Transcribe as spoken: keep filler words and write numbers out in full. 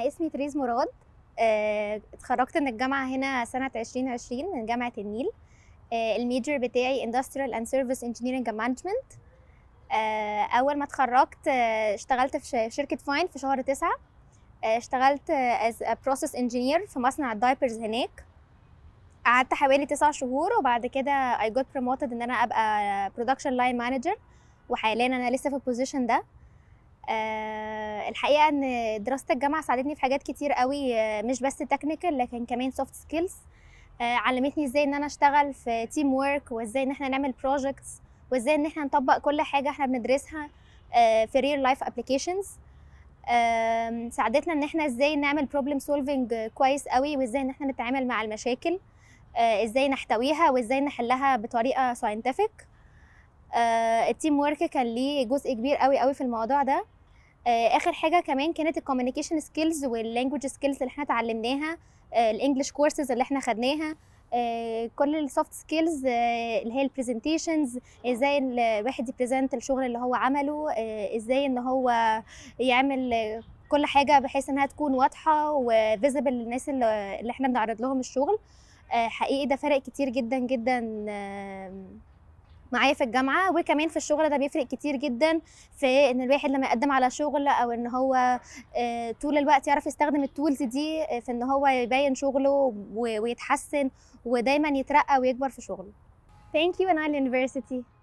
أنا اسمي تريز مراد. آه، اتخرجت من الجامعة هنا سنة عشرين عشرين من جامعة النيل. آه، الميجر بتاعي Industrial and Service Engineering and Management. آه، أول ما اتخرجت آه، اشتغلت في ش- شركة فاين في شهر تسعة. آه، اشتغلت آه، as a process engineer في مصنع الدايبرز هناك. قعدت حوالي تسع شهور وبعد كده I got promoted إن أنا أبقى production line manager، وحاليا أنا لسه في البوزيشن ده. آه، الحقيقه ان دراسه الجامعه ساعدتني في حاجات كتير قوي، آه، مش بس تكنيكال لكن كمان سوفت سكيلز. علمتني ازاي ان انا اشتغل في تيم وورك، وازاي ان احنا نعمل بروجكتس، وازاي ان احنا نطبق كل حاجه احنا بندرسها آه، في ريل لايف ابلكيشنز. ساعدتنا ان احنا ازاي نعمل بروبلم سولفنج كويس قوي، وازاي ان احنا نتعامل مع المشاكل، آه، ازاي نحتويها وازاي نحلها بطريقه ساينتفك. التيم وورك كان ليه جزء كبير قوي قوي في الموضوع ده. آه، اخر حاجه كمان كانت الكوميونيكيشن سكيلز واللانجوج سكيلز اللي احنا اتعلمناها، الانجليش كورسز اللي احنا خدناها، آه، كل السوفت سكيلز اللي هي البرزنتيشنز، ازاي الواحد يبريزنت الشغل اللي هو عمله، آه، ازاي ان هو يعمل آه، كل حاجه بحيث انها تكون واضحه وفيزبل للناس اللي اللي احنا بنعرض لهم الشغل. آه، حقيقي ده فرق كتير جدا جدا آه، معايا في الجامعة، وكمان في الشغل ده بيفرق كتير جدا في ان الواحد لما يقدم على شغل او ان هو آه، طول الوقت يعرف يستخدم التولز دي آه، في ان هو يبين شغله و- ويتحسن ودايما يترقى ويكبر في شغله. Thank you Nile University.